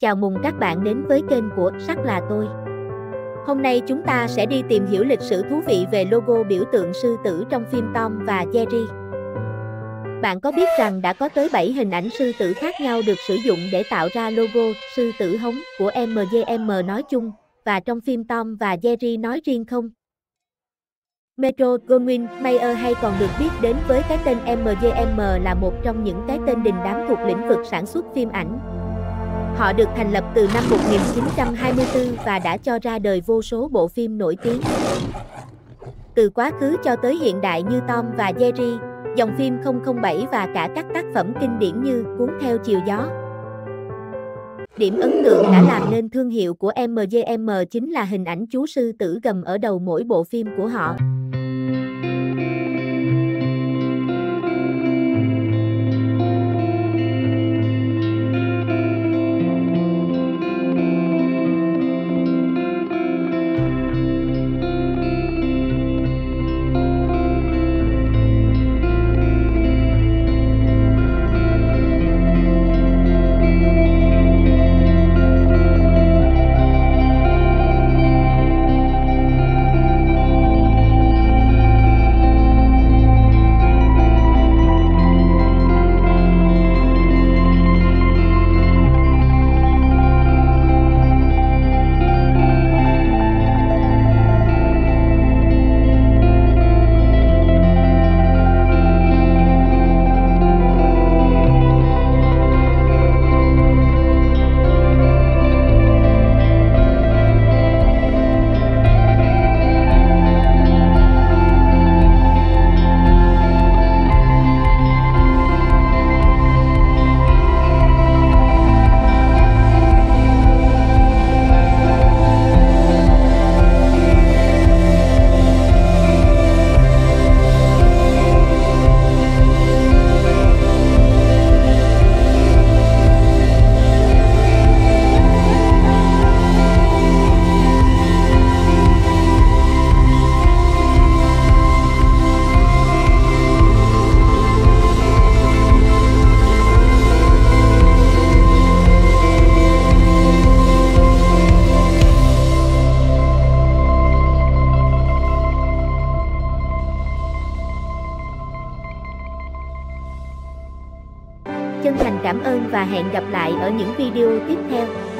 Chào mừng các bạn đến với kênh của Sắc là tôi. Hôm nay chúng ta sẽ đi tìm hiểu lịch sử thú vị về logo biểu tượng sư tử trong phim Tom và Jerry. Bạn có biết rằng đã có tới 7 hình ảnh sư tử khác nhau được sử dụng để tạo ra logo sư tử hống của MGM nói chung và trong phim Tom và Jerry nói riêng không? Metro-Goldwyn-Mayer hay còn được biết đến với cái tên MGM là một trong những cái tên đình đám thuộc lĩnh vực sản xuất phim ảnh. Họ được thành lập từ năm 1924 và đã cho ra đời vô số bộ phim nổi tiếng. Từ quá khứ cho tới hiện đại như Tom và Jerry, dòng phim 007 và cả các tác phẩm kinh điển như Cuốn theo chiều gió. Điểm ấn tượng đã làm nên thương hiệu của MGM chính là hình ảnh chú sư tử gầm ở đầu mỗi bộ phim của họ. Chân thành cảm ơn và hẹn gặp lại ở những video tiếp theo.